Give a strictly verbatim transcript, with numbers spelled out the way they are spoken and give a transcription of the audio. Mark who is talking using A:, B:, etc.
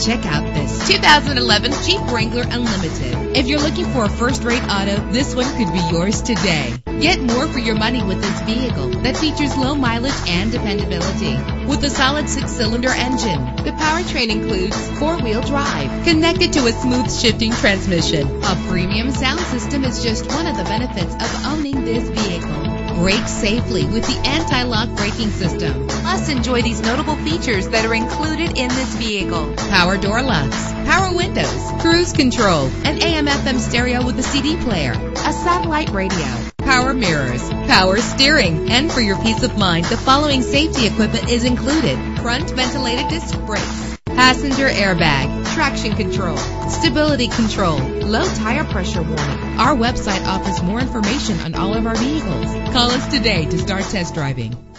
A: Check out this two thousand eleven Jeep Wrangler Unlimited. If you're looking for a first-rate auto, this one could be yours today. Get more for your money with this vehicle that features low mileage and dependability. With a solid six-cylinder engine, the powertrain includes four-wheel drive connected to a smooth shifting transmission. A premium sound system is just one of the benefits of owning this vehicle. Brake safely with the anti-lock braking system. Plus, enjoy these notable features that are included in this vehicle: power door locks, power windows, cruise control, an A M F M stereo with a C D player, a satellite radio, power mirrors, power steering. And for your peace of mind, the following safety equipment is included: front ventilated disc brakes, passenger airbag, traction control, stability control, low tire pressure warning. Our website offers more information on all of our vehicles. Call us today to start test driving.